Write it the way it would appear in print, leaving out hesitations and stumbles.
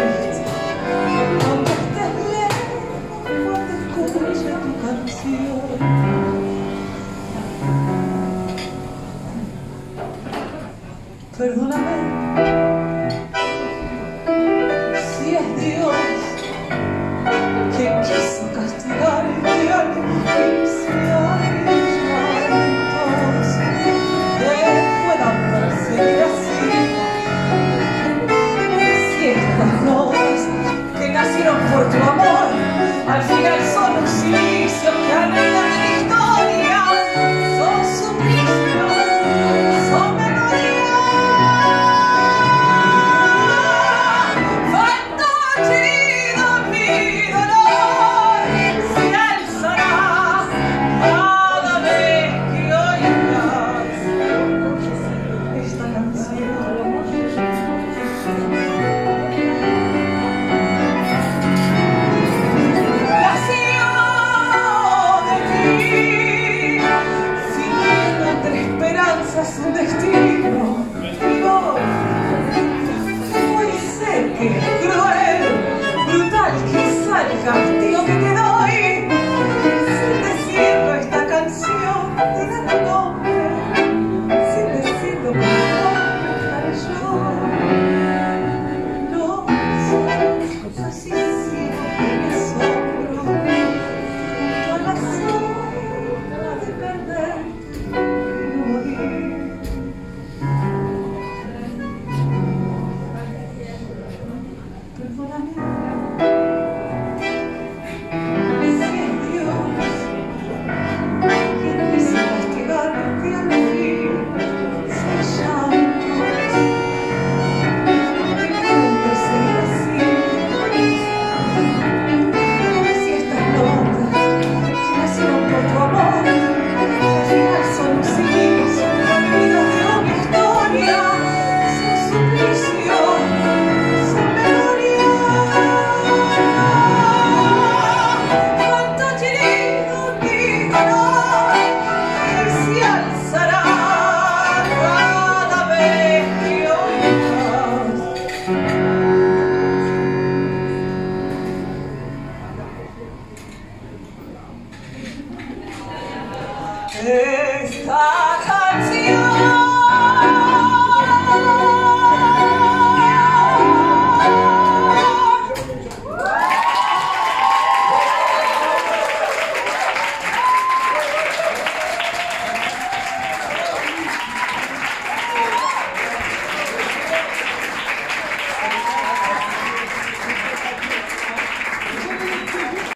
triste, cuando estés lejos, cuando escuche tu canción. Perdóname si es Dios quien quiso castigarte al iniciar mis llantos, que puedan perseguir así. Si estas notas que nacieron por tu amor al final son un silicio que arruina mi historia, son suplicio, son memoria. Un destino, digo, hoy sé que es cruel, brutal, quizá el castigo que te doy. Sin decirlo esta canción te da tu nombre, sin decirlo mi nombre yo. No sé, así sigo en mi asombro, junto a la sombra de perder. Esta canción